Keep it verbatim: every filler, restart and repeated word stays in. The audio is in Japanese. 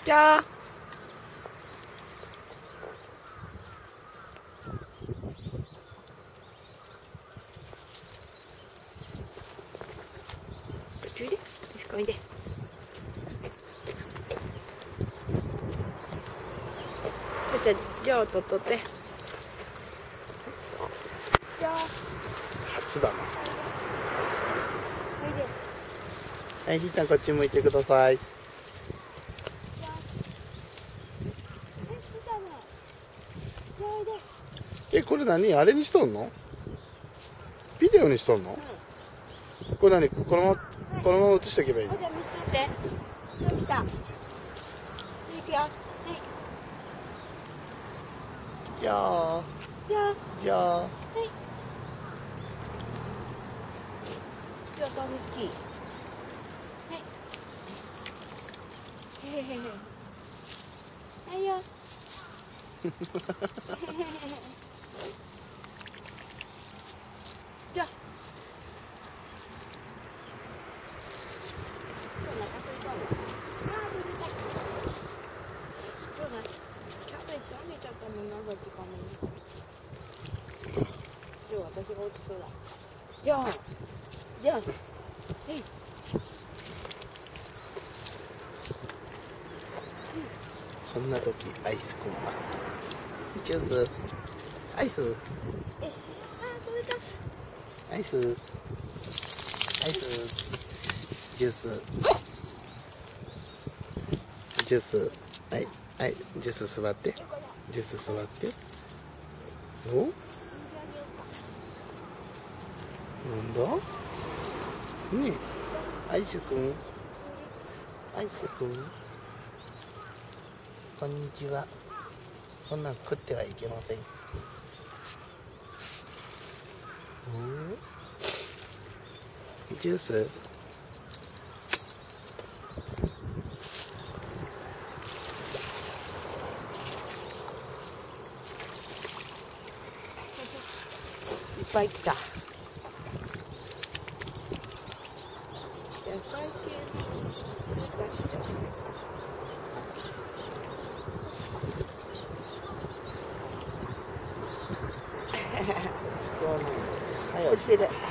じゃあおいで、よしこおいで。じゃあ、じゃあ、とっとって。じゃあ。 初だな。 おいで。 はい、ひーちゃんこっち向いてください。え、これ何あれにしとんの？ビデオにしとんの？うん、これ何このまま、このまま映しておけばいいの？ じゃあ見てて。見た。いくよ。はい。 じゃあ。 じゃあ。 じゃあ。はい。 じゃあ、飛びつき。はい。へへへへ。はいよ。じゃあ。私が落ちそうだ。じゃあ、じゃあ、はい。 そんな時アイスコンマジュースアイスよし、あー、取れた。 アイスアイスジュースジュースはいはいジュース座ってジュース座っておなんだねえアイスくんアイスくんこんにちはこんなん食ってはいけませんジュースいっぱい来た。 はい、おいしい。